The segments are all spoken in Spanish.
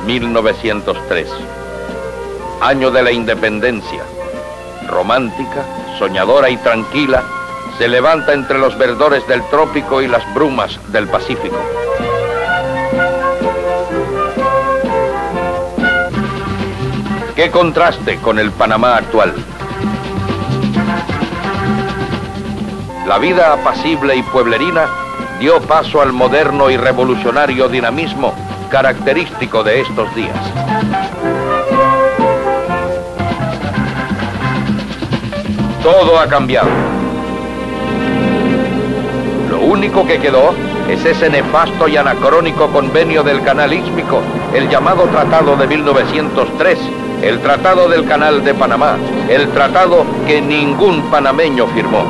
1903. Año de la independencia. Romántica, soñadora y tranquila, se levanta entre los verdores del trópico y las brumas del Pacífico. ¡Qué contraste con el Panamá actual! La vida apacible y pueblerina dio paso al moderno y revolucionario dinamismo característico de estos días. Todo ha cambiado. Lo único que quedó es ese nefasto y anacrónico convenio del Canal Ístmico, el llamado Tratado de 1903, el Tratado del Canal de Panamá, el tratado que ningún panameño firmó.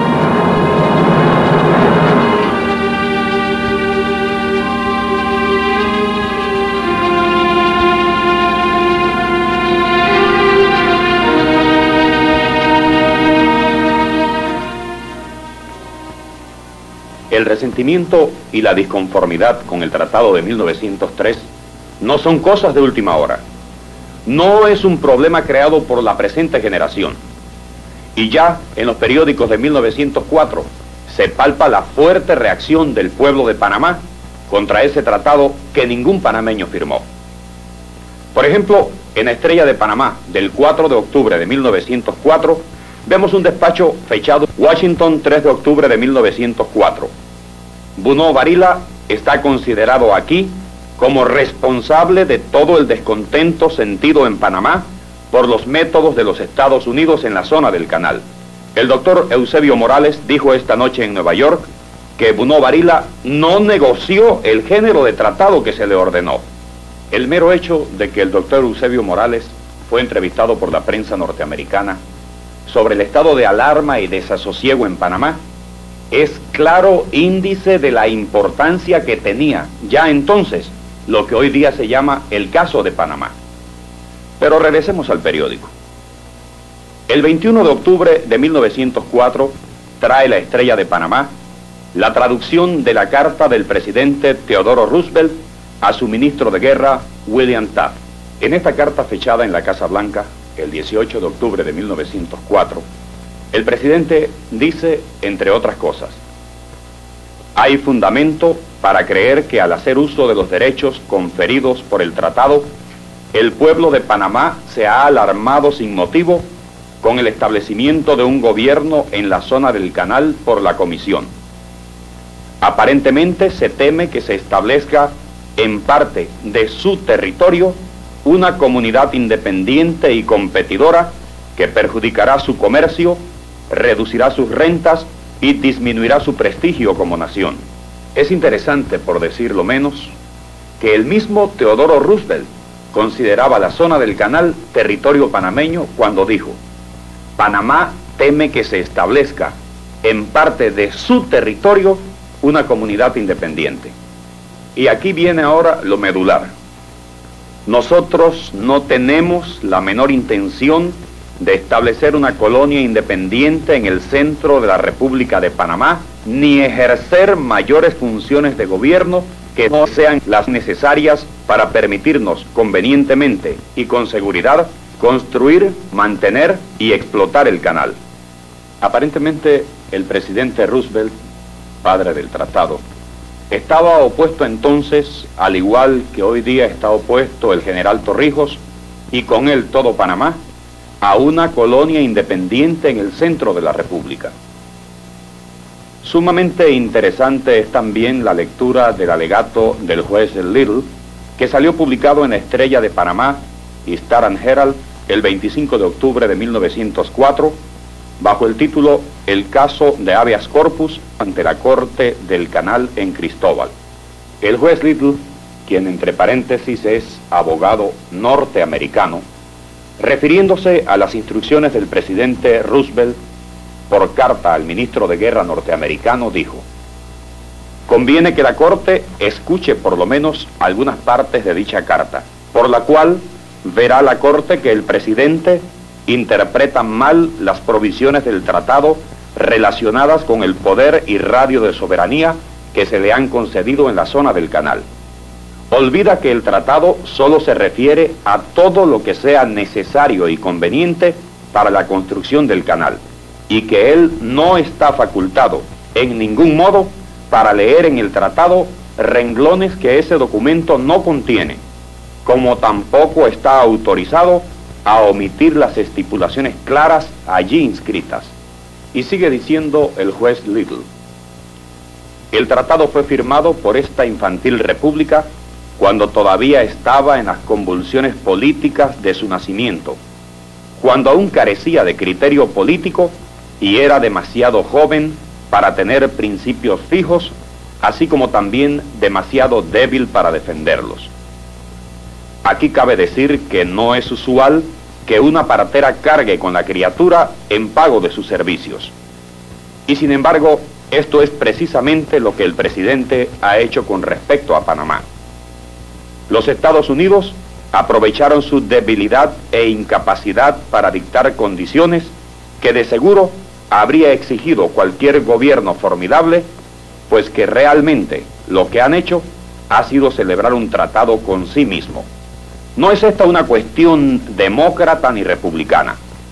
El resentimiento y la disconformidad con el Tratado de 1903 no son cosas de última hora. No es un problema creado por la presente generación. Y ya en los periódicos de 1904 se palpa la fuerte reacción del pueblo de Panamá contra ese tratado que ningún panameño firmó. Por ejemplo, en la Estrella de Panamá del 4 de octubre de 1904 vemos un despacho fechado Washington 3 de octubre de 1904. Bunó Varila está considerado aquí como responsable de todo el descontento sentido en Panamá por los métodos de los Estados Unidos en la zona del canal. El doctor Eusebio Morales dijo esta noche en Nueva York que Bunó Varila no negoció el género de tratado que se le ordenó. El mero hecho de que el doctor Eusebio Morales fue entrevistado por la prensa norteamericana sobre el estado de alarma y desasosiego en Panamá es claro índice de la importancia que tenía ya entonces lo que hoy día se llama el caso de Panamá. Pero regresemos al periódico. El 21 de octubre de 1904 trae la Estrella de Panamá la traducción de la carta del presidente Teodoro Roosevelt a su ministro de guerra William Taft. En esta carta fechada en la Casa Blanca el 18 de octubre de 1904, el presidente dice, entre otras cosas, hay fundamento para creer que al hacer uso de los derechos conferidos por el tratado, el pueblo de Panamá se ha alarmado sin motivo con el establecimiento de un gobierno en la zona del canal por la Comisión. Aparentemente se teme que se establezca en parte de su territorio una comunidad independiente y competidora que perjudicará su comercio, reducirá sus rentas y disminuirá su prestigio como nación. Es interesante, por decirlo menos, que el mismo Teodoro Roosevelt consideraba la zona del canal territorio panameño cuando dijo: Panamá teme que se establezca en parte de su territorio una comunidad independiente. Y aquí viene ahora lo medular. Nosotros no tenemos la menor intención de establecer una colonia independiente en el centro de la República de Panamá, ni ejercer mayores funciones de gobierno que no sean las necesarias para permitirnos convenientemente y con seguridad construir, mantener y explotar el canal. Aparentemente, el presidente Roosevelt, padre del tratado, estaba opuesto entonces, al igual que hoy día está opuesto el general Torrijos, y con él todo Panamá, a una colonia independiente en el centro de la República. Sumamente interesante es también la lectura del alegato del juez Little, que salió publicado en Estrella de Panamá y Star and Herald el 25 de octubre de 1904, bajo el título El caso de habeas corpus ante la Corte del Canal en Cristóbal. El juez Little, quien entre paréntesis es abogado norteamericano, refiriéndose a las instrucciones del presidente Roosevelt por carta al ministro de Guerra norteamericano, dijo: conviene que la Corte escuche por lo menos algunas partes de dicha carta, por la cual verá la Corte que el presidente interpreta mal las provisiones del tratado relacionadas con el poder y radio de soberanía que se le han concedido en la zona del canal. olvida que el tratado solo se refiere a todo lo que sea necesario y conveniente para la construcción del canal, y que él no está facultado en ningún modo para leer en el tratado renglones que ese documento no contiene, como tampoco está autorizado a omitir las estipulaciones claras allí inscritas. Y sigue diciendo el juez Little: el tratado fue firmado por esta infantil república cuando todavía estaba en las convulsiones políticas de su nacimiento, cuando aún carecía de criterio político y era demasiado joven para tener principios fijos, así como también demasiado débil para defenderlos. Aquí cabe decir que no es usual que una partera cargue con la criatura en pago de sus servicios. Y sin embargo, esto es precisamente lo que el presidente ha hecho con respecto a Panamá. Los Estados Unidos aprovecharon su debilidad e incapacidad para dictar condiciones que de seguro habría exigido cualquier gobierno formidable, pues que realmente lo que han hecho ha sido celebrar un tratado con sí mismo. No es esta una cuestión demócrata ni republicana,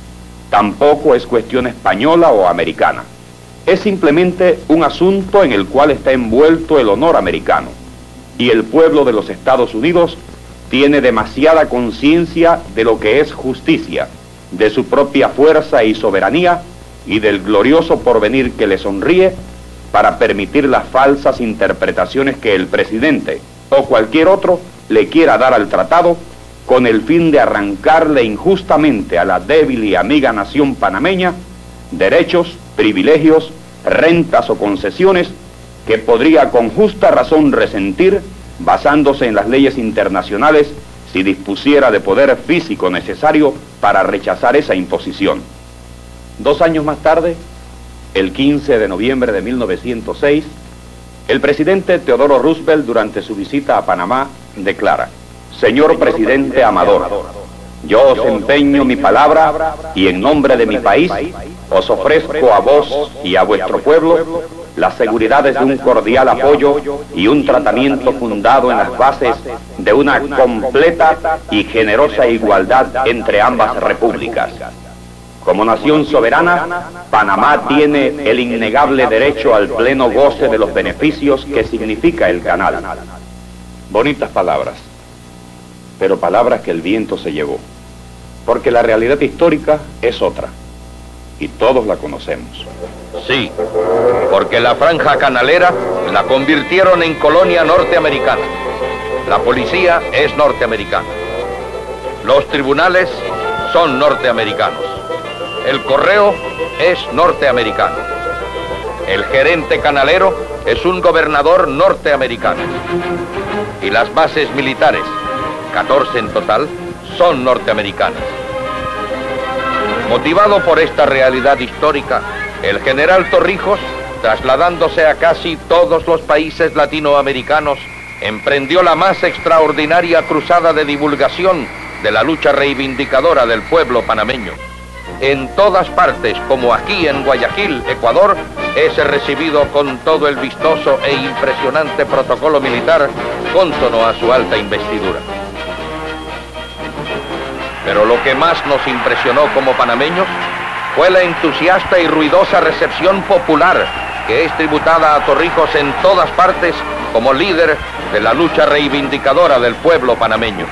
tampoco es cuestión española o americana. Es simplemente un asunto en el cual está envuelto el honor americano, y el pueblo de los Estados Unidos tiene demasiada conciencia de lo que es justicia, de su propia fuerza y soberanía, y del glorioso porvenir que le sonríe, para permitir las falsas interpretaciones que el presidente o cualquier otro le quiera dar al tratado, con el fin de arrancarle injustamente a la débil y amiga nación panameña derechos, privilegios, rentas o concesiones que podría con justa razón resentir basándose en las leyes internacionales si dispusiera de poder físico necesario para rechazar esa imposición. 2 años más tarde, el 15 de noviembre de 1906, el presidente Teodoro Roosevelt, durante su visita a Panamá, declara: Señor presidente Amador, yo os empeño mi palabra y en nombre de mi país os ofrezco a vos y a vuestro pueblo las seguridades de un cordial apoyo y un tratamiento fundado en las bases de una completa y generosa igualdad entre ambas repúblicas. Como nación soberana, Panamá tiene el innegable derecho al pleno goce de los beneficios que significa el canal. Bonitas palabras, pero palabras que el viento se llevó, porque la realidad histórica es otra, y todos la conocemos. Sí, porque la franja canalera la convirtieron en colonia norteamericana. La policía es norteamericana. Los tribunales son norteamericanos. El correo es norteamericano. El gerente canalero es un gobernador norteamericano. Y las bases militares, 14 en total, son norteamericanas. Motivado por esta realidad histórica, el general Torrijos, trasladándose a casi todos los países latinoamericanos, emprendió la más extraordinaria cruzada de divulgación de la lucha reivindicadora del pueblo panameño. En todas partes, como aquí en Guayaquil, Ecuador, es recibido con todo el vistoso e impresionante protocolo militar cónsono a su alta investidura. Pero lo que más nos impresionó como panameños fue la entusiasta y ruidosa recepción popular que es tributada a Torrijos en todas partes como líder de la lucha reivindicadora del pueblo panameño.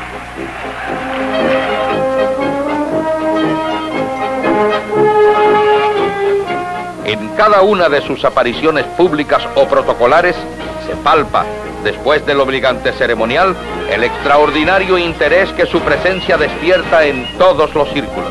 En cada una de sus apariciones públicas o protocolares se palpa, después del obligante ceremonial, el extraordinario interés que su presencia despierta en todos los círculos.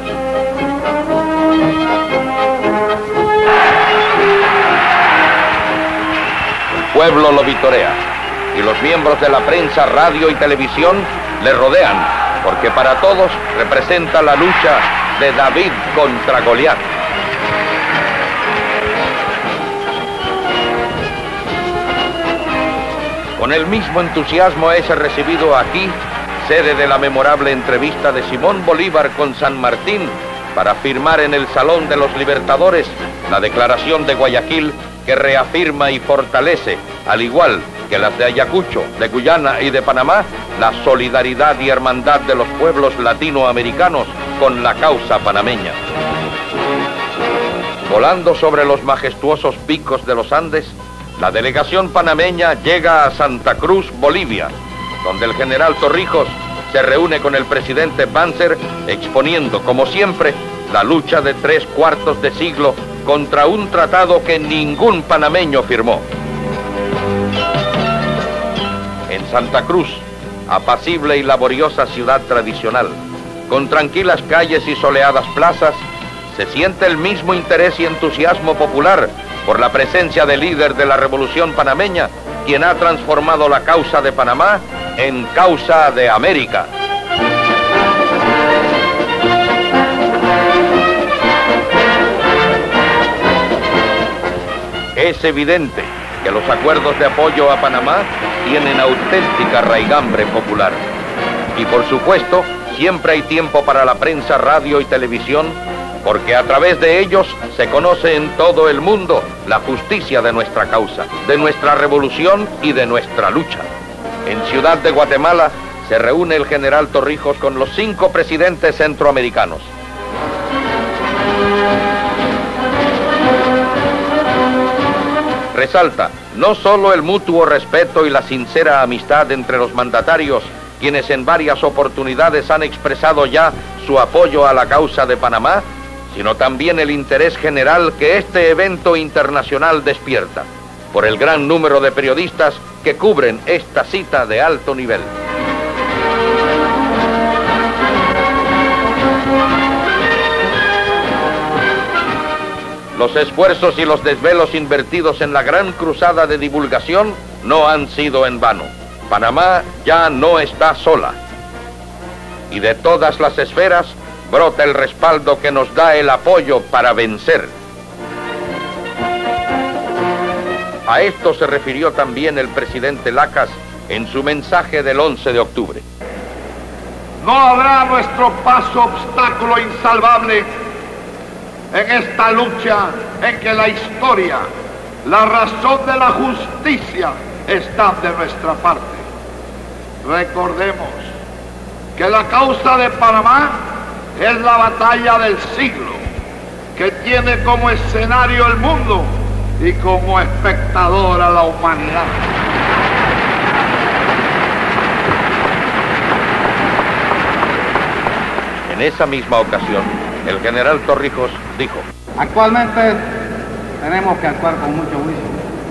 El pueblo lo vitorea y los miembros de la prensa, radio y televisión le rodean, porque para todos representa la lucha de David contra Goliat. Con el mismo entusiasmo es recibido aquí, sede de la memorable entrevista de Simón Bolívar con San Martín, para firmar en el Salón de los Libertadores la Declaración de Guayaquil, que reafirma y fortalece al igual que las de Ayacucho, de Guyana y de Panamá, la solidaridad y hermandad de los pueblos latinoamericanos con la causa panameña. Volando sobre los majestuosos picos de los Andes, la delegación panameña llega a Santa Cruz, Bolivia, donde el general Torrijos se reúne con el presidente Banzer, exponiendo, como siempre, la lucha de 3/4 de siglo contra un tratado que ningún panameño firmó. En Santa Cruz, apacible y laboriosa ciudad tradicional, con tranquilas calles y soleadas plazas, se siente el mismo interés y entusiasmo popular por la presencia del líder de la Revolución panameña, quien ha transformado la causa de Panamá en causa de América. Es evidente que los acuerdos de apoyo a Panamá tienen auténtica raigambre popular. Y por supuesto, siempre hay tiempo para la prensa, radio y televisión, porque a través de ellos se conoce en todo el mundo la justicia de nuestra causa, de nuestra revolución y de nuestra lucha. En Ciudad de Guatemala se reúne el general Torrijos con los 5 presidentes centroamericanos. Resalta no solo el mutuo respeto y la sincera amistad entre los mandatarios, quienes en varias oportunidades han expresado ya su apoyo a la causa de Panamá, sino también el interés general que este evento internacional despierta, por el gran número de periodistas que cubren esta cita de alto nivel. Los esfuerzos y los desvelos invertidos en la gran cruzada de divulgación no han sido en vano. Panamá ya no está sola. Y de todas las esferas brota el respaldo que nos da el apoyo para vencer. A esto se refirió también el presidente Lacasse en su mensaje del 11 de octubre. No habrá a nuestro paso obstáculo insalvable en esta lucha en que la historia, la razón de la justicia están de nuestra parte. Recordemos que la causa de Panamá es la batalla del siglo, que tiene como escenario el mundo y como espectador a la humanidad. En esa misma ocasión, el general Torrijos dijo: actualmente tenemos que actuar con mucho juicio.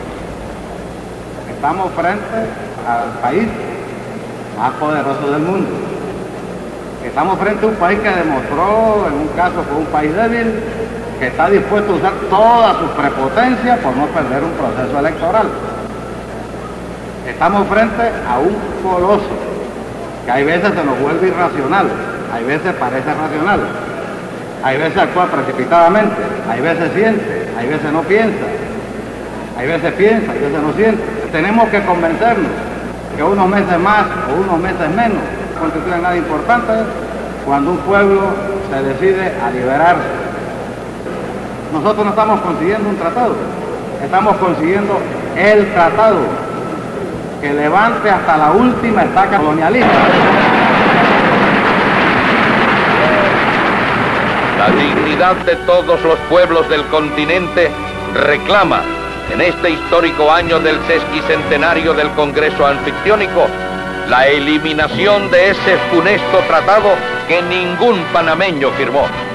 Estamos frente al país más poderoso del mundo. Estamos frente a un país que demostró, en un caso fue un país débil, que está dispuesto a usar toda su prepotencia por no perder un proceso electoral. Estamos frente a un coloso que hay veces se nos vuelve irracional, hay veces parece racional, hay veces actúa precipitadamente, hay veces siente, hay veces no piensa, hay veces piensa, hay veces no siente. Tenemos que convencernos que unos meses más o unos meses menos no constituyen nada importante cuando un pueblo se decide a liberarse. Nosotros no estamos consiguiendo un tratado, estamos consiguiendo el tratado que levante hasta la última estaca colonialista. La dignidad de todos los pueblos del continente reclama, en este histórico año del sesquicentenario del Congreso Anfictiónico, la eliminación de ese funesto tratado que ningún panameño firmó.